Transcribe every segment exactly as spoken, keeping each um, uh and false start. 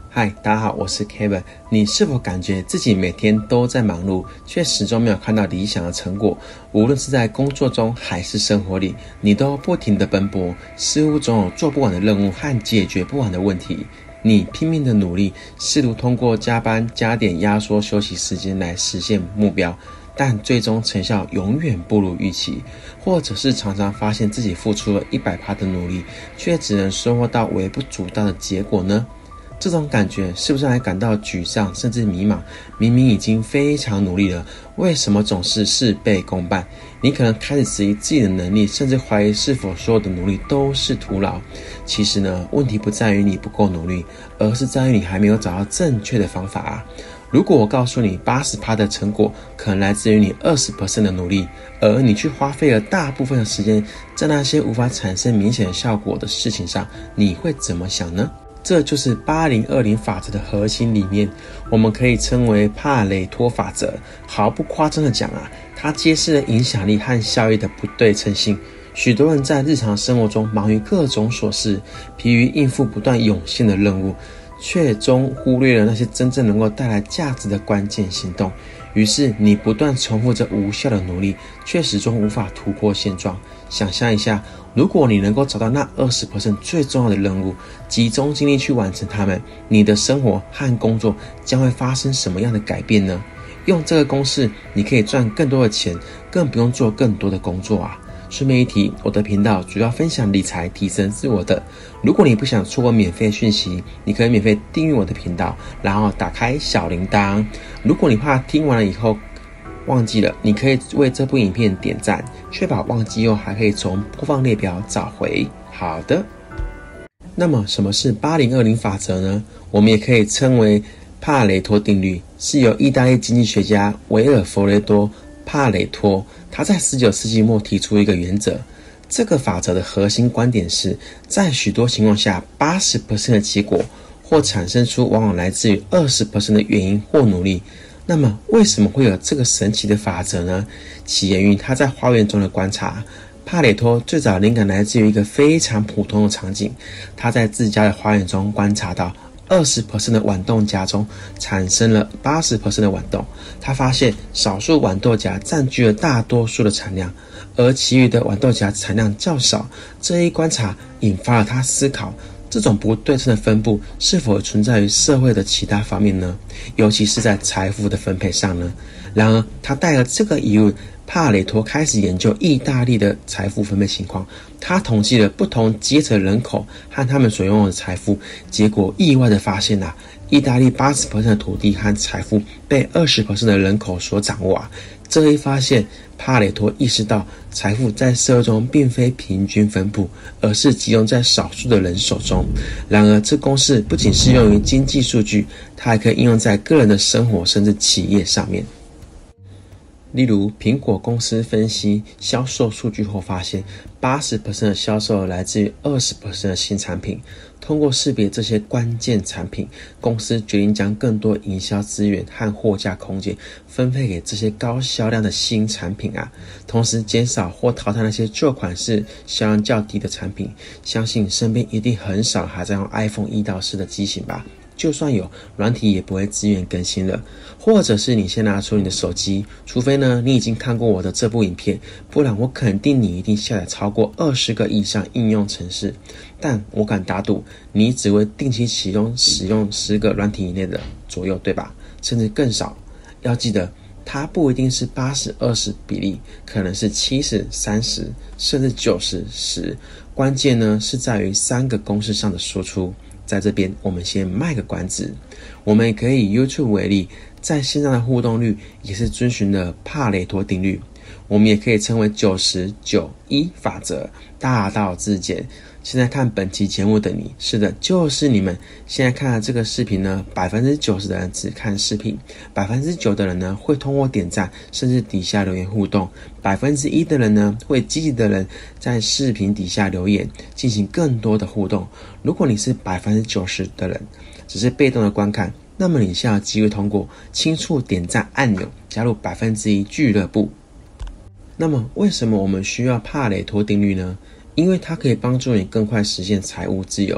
嗨，大家好，我是 Kevin。你是否感觉自己每天都在忙碌，却始终没有看到理想的成果？无论是在工作中还是生活里，你都不停地奔波，似乎总有做不完的任务和解决不完的问题。你拼命的努力，试图通过加班加点压缩休息时间来实现目标，但最终成效永远不如预期，或者是常常发现自己付出了 百分之百 的努力，却只能收获到微不足道的结果呢？这种感觉是不是还感到沮丧甚至迷茫？明明已经非常努力了，为什么总是事倍功半？你可能开始质疑自己的能力，甚至怀疑是否所有的努力都是徒劳。其实呢，问题不在于你不够努力，而是在于你还没有找到正确的方法啊。如果我告诉你 百分之八十 的成果可能来自于你 百分之二十 的努力，而你却花费了大部分的时间在那些无法产生明显效果的事情上，你会怎么想呢？这就是八零二零法则的核心理念，我们可以称为帕累托法则。毫不夸张的讲啊，它揭示了影响力和效益的不对称性。许多人在日常生活中忙于各种琐事，疲于应付不断涌现的任务，却终忽略了那些真正能够带来价值的关键行动。于是你不断重复着无效的努力，却始终无法突破现状。想象一下，如果你能够找到那 百分之二十 最重要的任务，集中精力去完成它们，你的生活和工作将会发生什么样的改变呢？用这个公式，你可以赚更多的钱，更不用做更多的工作啊。顺便一提，我的频道主要分享理财提升自我的，如果你不想错过免费讯息，你可以免费订阅我的频道，然后打开小铃铛。如果你怕听完了以后忘记了，你可以为这部影片点赞，确保忘记后还可以从播放列表找回。好的，那么什么是八零二零法则呢？我们也可以称为帕累托定律，是由意大利经济学家维尔弗雷多帕累托他在十九世纪末提出一个原则。这个法则的核心观点是，在许多情况下 百分之八十 的结果或产生出往往来自于 百分之二十 的原因或努力。那么为什么会有这个神奇的法则呢？起源于他在花园中的观察。帕累托最早灵感来自于一个非常普通的场景，他在自家的花园中观察到 百分之二十 的豌豆荚中产生了 百分之八十 的豌豆。他发现少数豌豆荚占据了大多数的产量，而其余的豌豆荚产量较少。这一观察引发了他思考，这种不对称的分布是否存在于社会的其他方面呢？尤其是在财富的分配上呢？然而他带着这个疑问，帕累托开始研究意大利的财富分配情况。他统计了不同阶层人口和他们所拥有的财富，结果意外的发现啊，意大利 百分之八十 的土地和财富被 百分之二十 的人口所掌握啊。这一发现，帕累托意识到财富在社会中并非平均分布，而是集中在少数的人手中。然而这公式不仅适用于经济数据，它还可以应用在个人的生活甚至企业上面。例如苹果公司分析销售数据后发现 百分之八十 的销售来自于 百分之二十 的新产品。通过识别这些关键产品，公司决定将更多营销资源和货架空间分配给这些高销量的新产品啊，同时减少或淘汰那些旧款式销量较低的产品。相信身边一定很少还在用 iPhone 一到四的机型吧，就算有，软体也不会自愿更新了。或者是你先拿出你的手机，除非呢你已经看过我的这部影片，不然我肯定你一定下载超过二十个以上应用程式。但我敢打赌，你只会定期启动使用十个软体以内的左右，对吧？甚至更少。要记得，它不一定是 八十二十 比例，可能是七十 三十 甚至 九十 十。关键呢是在于三个公式上的输出。在这边我们先卖个关子，我们也可以以 YouTube 为例，在线上的互动率也是遵循了帕累托定律，我们也可以称为九十九一法则，大道至简。现在看本期节目的你，是的，就是你们。现在看了这个视频呢， 百分之九十 的人只看视频， 百分之九 的人呢会通过点赞甚至底下留言互动， 百分之一 的人呢会积极的人在视频底下留言进行更多的互动。如果你是 百分之九十 的人只是被动的观看，那么你现在有机会通过轻触点赞按钮加入 百分之一 俱乐部。那么为什么我们需要帕累托定律呢？因为它可以帮助你更快实现财务自由。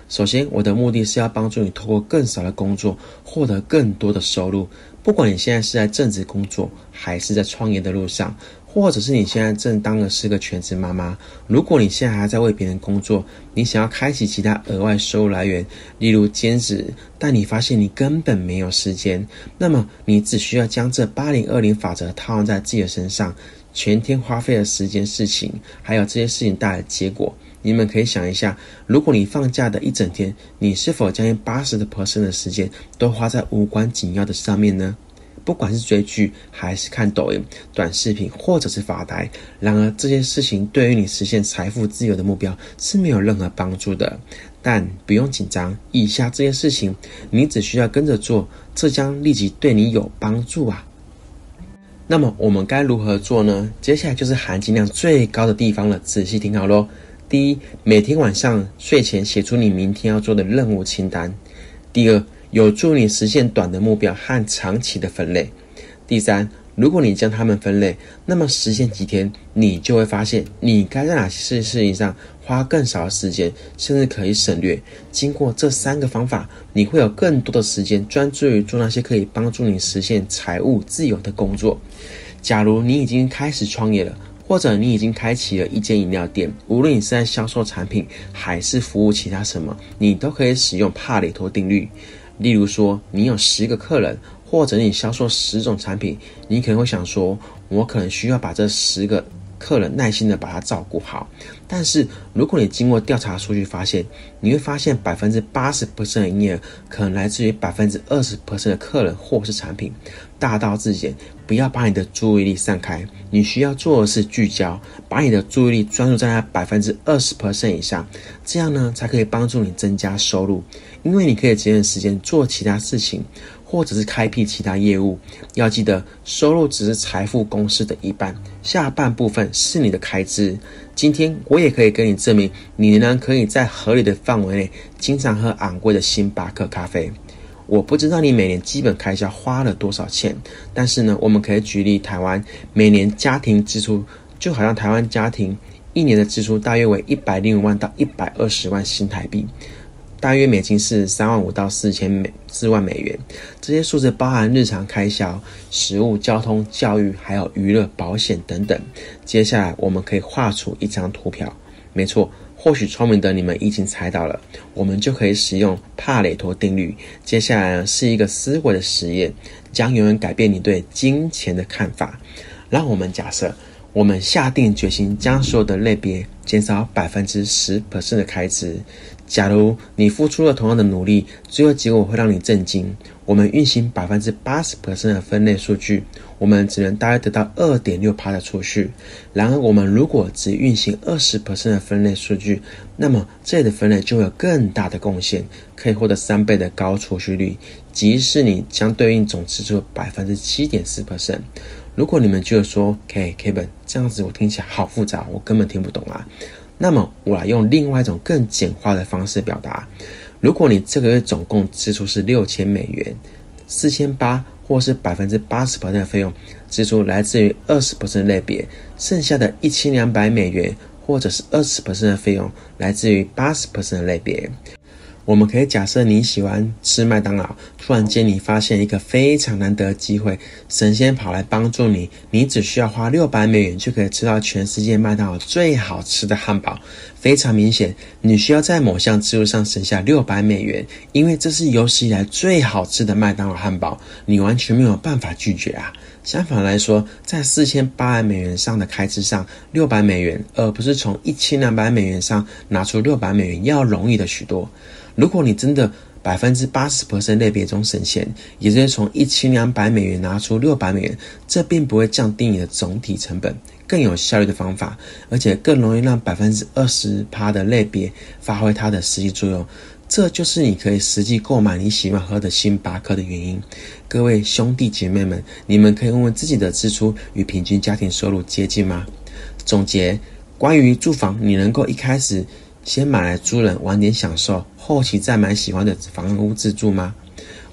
首先，我的目的是要帮助你透过更少的工作获得更多的收入。不管你现在是在正职工作，还是在创业的路上，或者是你现在正当的是个全职妈妈，如果你现在还在为别人工作，你想要开启其他额外收入来源，例如兼职，但你发现你根本没有时间，那么你只需要将这八零二零法则套用在自己的身上，全天花费的时间、事情，还有这些事情带来的结果，你们可以想一下，如果你放假的一整天，你是否将近 百分之八十 的时间都花在无关紧要的上面呢？不管是追剧，还是看抖音、短视频，或者是发呆，然而这些事情对于你实现财富自由的目标是没有任何帮助的。但不用紧张，以下这些事情你只需要跟着做，这将立即对你有帮助啊。那么我们该如何做呢？接下来就是含金量最高的地方了，仔细听好咯。第一，每天晚上睡前写出你明天要做的任务清单。第二，有助你实现短的目标和长期的分类。第三，如果你将它们分类，那么实现几天，你就会发现你该在哪些事情上花更少的时间，甚至可以省略。经过这三个方法，你会有更多的时间专注于做那些可以帮助你实现财务自由的工作。假如你已经开始创业了，或者你已经开启了一间饮料店，无论你是在销售产品还是服务其他什么，你都可以使用帕累托定律。例如说，你有十个客人，或者你销售十种产品，你可能会想说，我可能需要把这十个客人耐心的把它照顾好。但是如果你经过调查数据发现，你会发现 百分之八十 的营业额可能来自于 百分之二十 的客人或是产品。大道至简，不要把你的注意力散开，你需要做的是聚焦，把你的注意力专注在那 百分之二十 以上，这样呢才可以帮助你增加收入，因为你可以节省时间做其他事情，或者是开辟其他业务。要记得，收入只是财富公式的一半，下半部分是你的开支。今天我也可以跟你证明，你仍然可以在合理的范围内经常喝昂贵的星巴克咖啡。我不知道你每年基本开销花了多少钱，但是呢，我们可以举例台湾每年家庭支出，就好像台湾家庭一年的支出大约为一百零五万到一百二十万新台币，大约美金是三万五到四千美四万美元。这些数字包含日常开销、食物、交通、教育，还有娱乐、保险等等。接下来我们可以画出一张图表，没错，或许聪明的你们已经猜到了，我们就可以使用帕累托定律。接下来呢是一个思维的实验，将永远改变你对金钱的看法。让我们假设，我们下定决心将所有的类别减少 百分之十 的开支。假如你付出了同样的努力，最后结果会让你震惊。我们运行 百分之八十 的分类数据，我们只能大约得到 二点六 的储蓄。然而我们如果只运行 二十 的分类数据，那么这里的分类就会有更大的贡献，可以获得三倍的高储蓄率，即是你将对应总支出 百分之七点四。 如果你们觉得说 K Kevin 这样子我听起来好复杂，我根本听不懂啊，那么我来用另外一种更简化的方式表达。如果你这个月总共支出是六千美元，四千八百或是 百分之八十 的费用支出来自于 二十 的类别，剩下的一千两百美元或者是 二十 的费用来自于 八十 的类别。我们可以假设你喜欢吃麦当劳，突然间你发现一个非常难得的机会，神仙跑来帮助你，你只需要花六百美元就可以吃到全世界麦当劳最好吃的汉堡。非常明显，你需要在某项支出上省下六百美元，因为这是有史以来最好吃的麦当劳汉堡，你完全没有办法拒绝啊。相反来说，在四千八百美元上的开支上，六百美元而不是从一千两百美元上拿出六百美元要容易的许多。如果你真的 百分之八十 类别中省钱，也就是从一千两百美元拿出六百美元，这并不会降低你的总体成本，更有效率的方法，而且更容易让 百分之二十 的类别发挥它的实际作用。这就是你可以实际购买你喜欢喝的星巴克的原因。各位兄弟姐妹们，你们可以问问自己的支出与平均家庭收入接近吗？总结，关于住房，你能够一开始先买来租人，晚点享受，后期再买喜欢的房屋自住吗？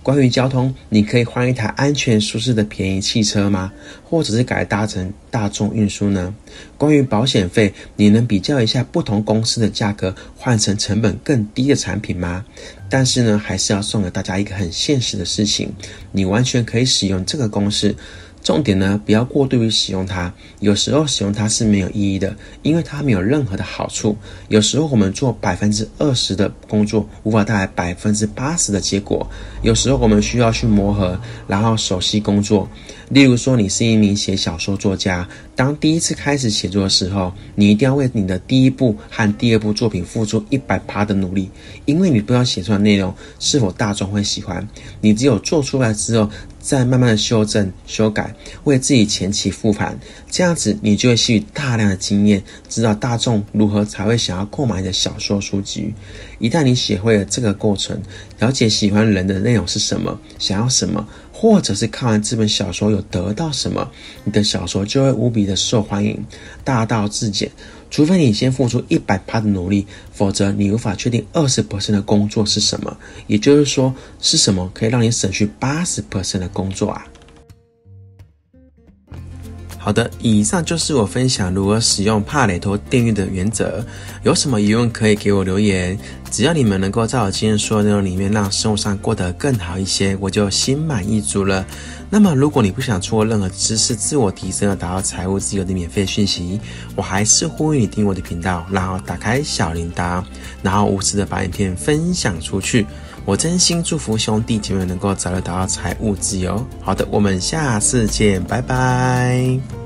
关于交通，你可以换一台安全舒适的便宜汽车吗？或者是改搭乘大众运输呢？关于保险费，你能比较一下不同公司的价格，换成成本更低的产品吗？但是呢，还是要送给大家一个很现实的事情，你完全可以使用这个公式。重点呢，不要过度于使用它。有时候使用它是没有意义的，因为它没有任何的好处。有时候我们做百分之二十的工作，无法带来百分之八十的结果。有时候我们需要去磨合，然后熟悉工作。例如说，你是一名写小说作家，当第一次开始写作的时候，你一定要为你的第一部和第二部作品付出 百分之百 的努力，因为你不知道写出来的内容是否大众会喜欢。你只有做出来之后，再慢慢的修正、修改，为自己前期复盘，这样子你就会吸取大量的经验，知道大众如何才会想要购买你的小说书籍。一旦你学会了这个过程，了解喜欢人的内容是什么，想要什么，或者是看完这本小说有得到什么，你的小说就会无比的受欢迎，大道至简。除非你先付出 百分之百 的努力，否则你无法确定 百分之二十 的工作是什么，也就是说，是什么可以让你省去 百分之八十 的工作啊。好的，以上就是我分享如何使用帕累托电运的原则。有什么疑问可以给我留言，只要你们能够在我今天说的内容里面让生活上过得更好一些，我就心满意足了。那么如果你不想错过任何知识自我提升而达到财务自由的免费讯息，我还是呼吁你订阅我的频道，然后打开小铃铛，然后无私的把影片分享出去。我真心祝福兄弟姐妹能够早日达到财务自由。好的，我们下次见，拜拜。